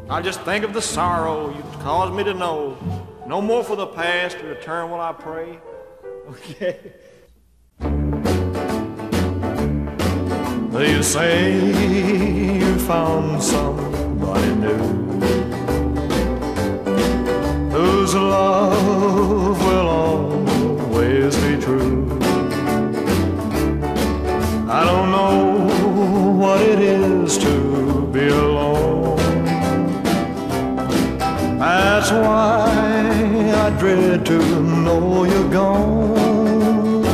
I just think of the sorrow you caused me to know. No more for the past to return will I pray. Okay. They say you found somebody new whose love will always be true. I don't know what it is to be alone. That's why I dread to know you're gone.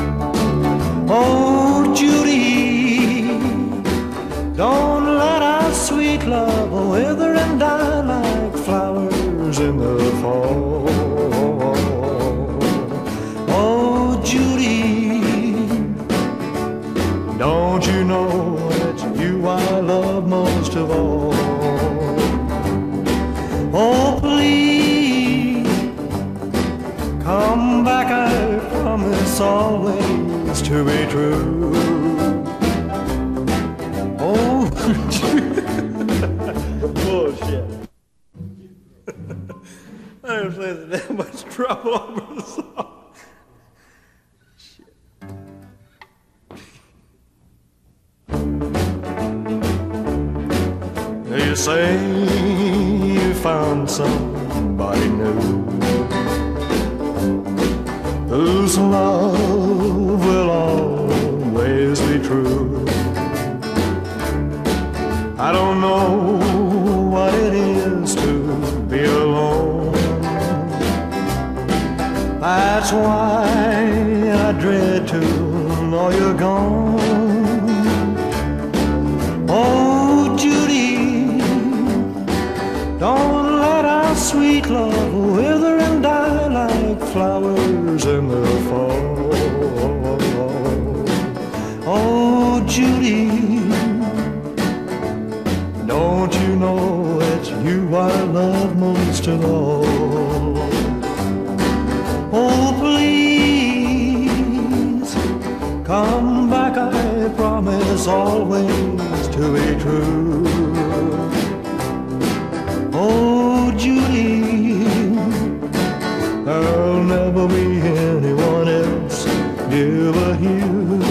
Oh, Judy, don't let our sweet love wither and die like flowers in the fall. Oh, Judy, don't you know it's you I love most of all? Oh, please, come back, I promise always to be true. Oh, bullshit. I didn't play that much trouble over the song. Shit. You say you found somebody new whose love will always be true. I don't know what it is to be alone. That's why I dread to know you're gone. Oh, Judy, don't let our sweet love wither and die like flowers in the fall. Oh, Judy, don't you know it's you I love most of all? Oh, please, come back, I promise always to be true. Oh, Judy, there'll never be anyone else dear but you.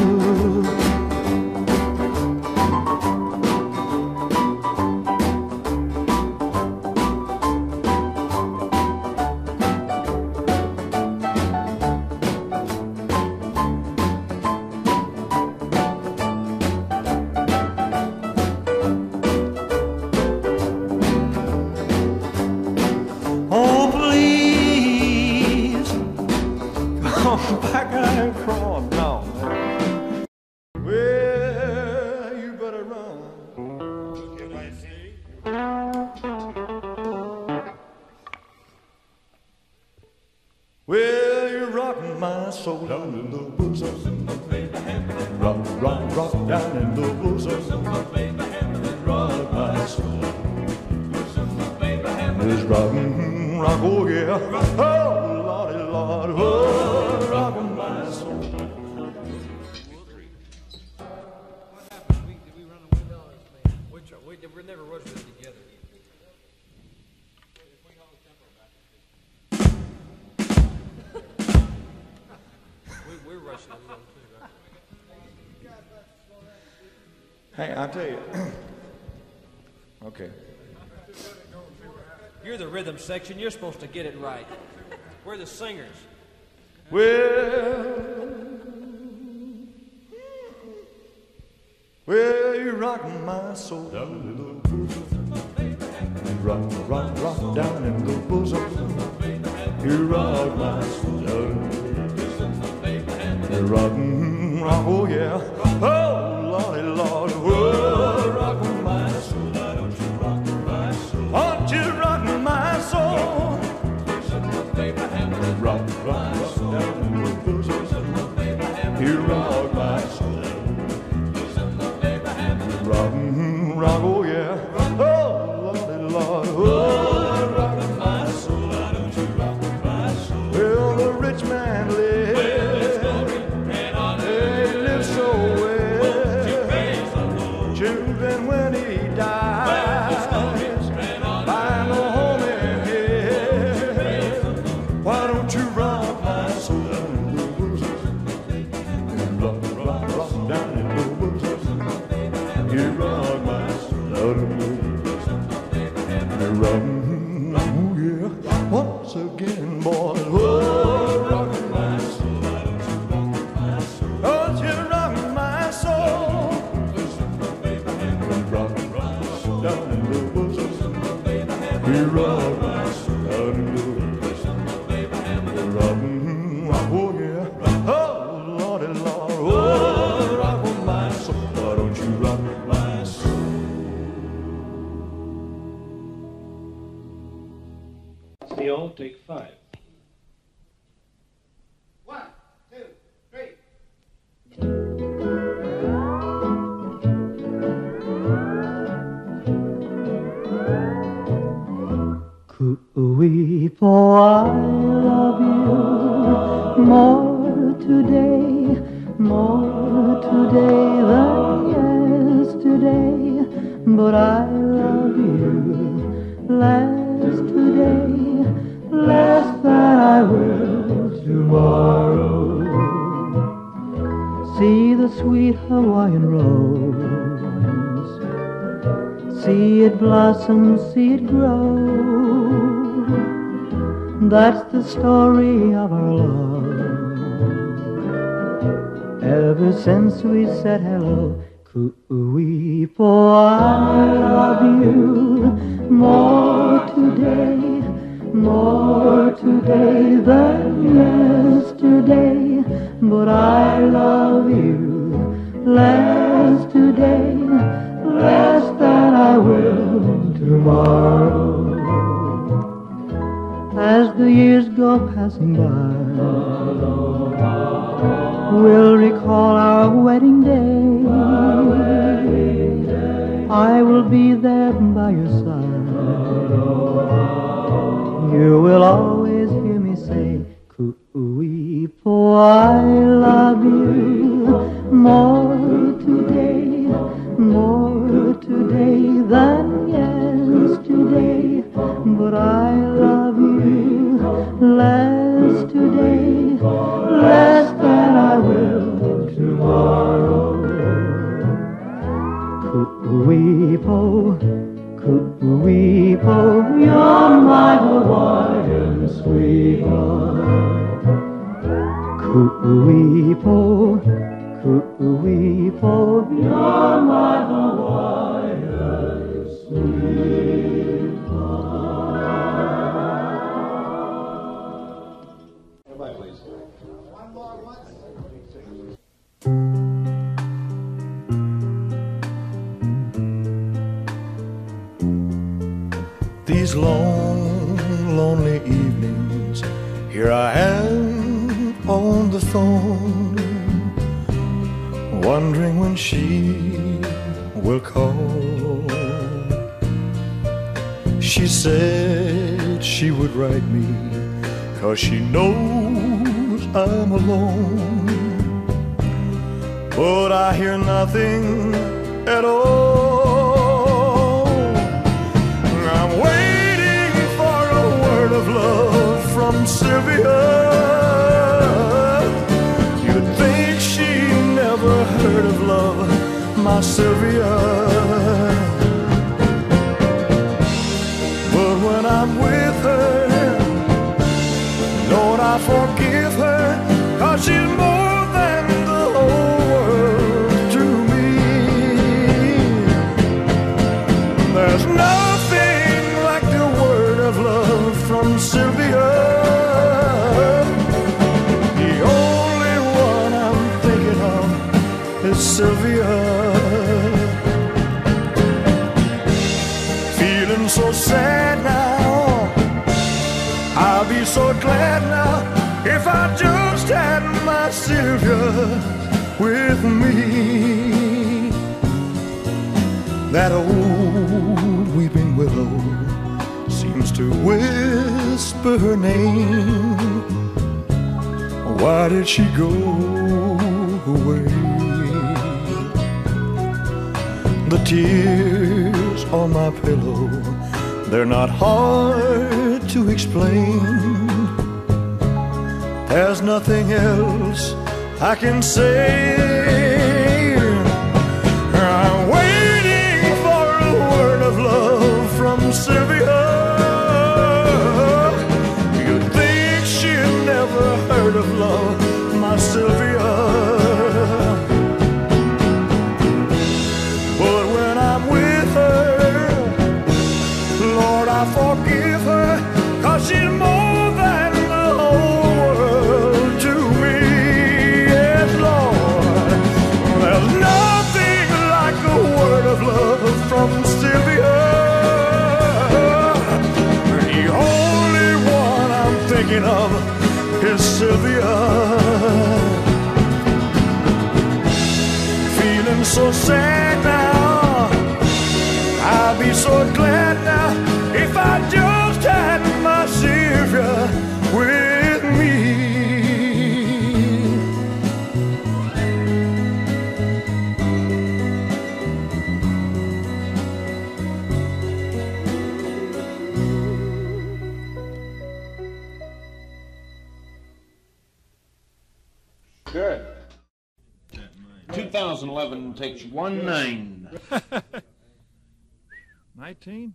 Oh, please, come back, I promise. No, man. Well, you better run. Well, you're rocking my soul down in the bosom. Rock, rock, rock down in the bosom. Rock my soul. It's rockin', rock, oh yeah. Oh, Lordy, Lord, oh, rockin' my soul. What happened? Did we run away with all this, man? We never was really together. We're rushing a little too, right? Hey, I'll tell you. Okay. You're the rhythm section. You're supposed to get it right. We're the singers. Well, you're rocking my soul down in the bosom. Rock, rock, rock down in the bosom. You rock my soul down in the bosom. You're rocking, rock, oh yeah. Oh, Lordy, Lord, oh, rocking my soul. Don't you rock my soul? Won't you rock my soul? Rock, rock, rock down in the bosom. You rock my soul. Rock, rock, oh yeah. Oh, Lordy, Lord, oh, rock my soul. Don't you rock my soul? Well, the rich man lives. He lives so well. Children, when he dies, Ooh, yeah. Once again, boys. Oh, rock my soul. Oh, you rock my soul. Rock down in the bosom. You rock my soul down in the bosom. Rock, oh yeah. Oh, Lordy, Lord. Oh, rock my soul. Why don't you rock my soul? Theo, take 5. 1, 2, 3. Cooey, for I love you more today than yesterday. But I love you less today, less than I will tomorrow. See the sweet Hawaiian rose, see it blossom, see it grow. That's the story of our love, ever since we said hello. Cooey, for I love you more today than yesterday. But I love you less today, less than I will tomorrow. As the years go passing by, we'll recall our wedding day. I will be there by your side. You will always hear me say, Cooey, for I love you more today than yesterday. But I love you less today, less than I will tomorrow. Cooey-po, Cooey-po, you're my Hawaiian sweetheart. Cooey-po, Cooey-po, you're my Hawaiian sweetheart. Everybody, please. One more once. These long, lonely evenings, here I am on the phone, wondering when she will call. She said she would write me, 'cause she knows I'm alone. But I hear nothing at all. I'm waiting for a word of love from Sylvia. You'd think she never heard of love, my Sylvia. But when I'm with her, Lord, I forgive her, 'cause she's more than the whole world to me. There's nothing like the word of love from Sylvia. The only one I'm thinking of is Sylvia. Feeling so sad now, I'll be so glad now if I just had my Sylvia with me. That old weeping willow seems to whisper her name. Why did she go away? The tears on my pillow, they're not hard to explain. There's nothing else I can say. I'm waiting for a word of love from Sylvia. I forgive her, 'cause she's more than the whole world to me. Yes, Lord, there's nothing like a word of love from Sylvia. The only one I'm thinking of is Sylvia. Feeling so sad now, I'll be so glad now if I just had my Savior with me. Good. 2011 takes 19. 19?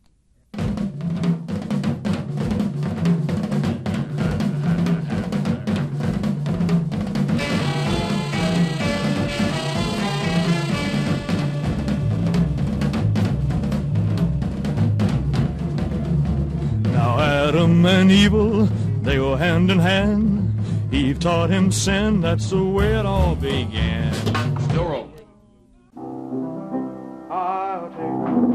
Now Adam and Evil, they go hand in hand. Eve taught him sin, that's the way it all began. Door open. I'll take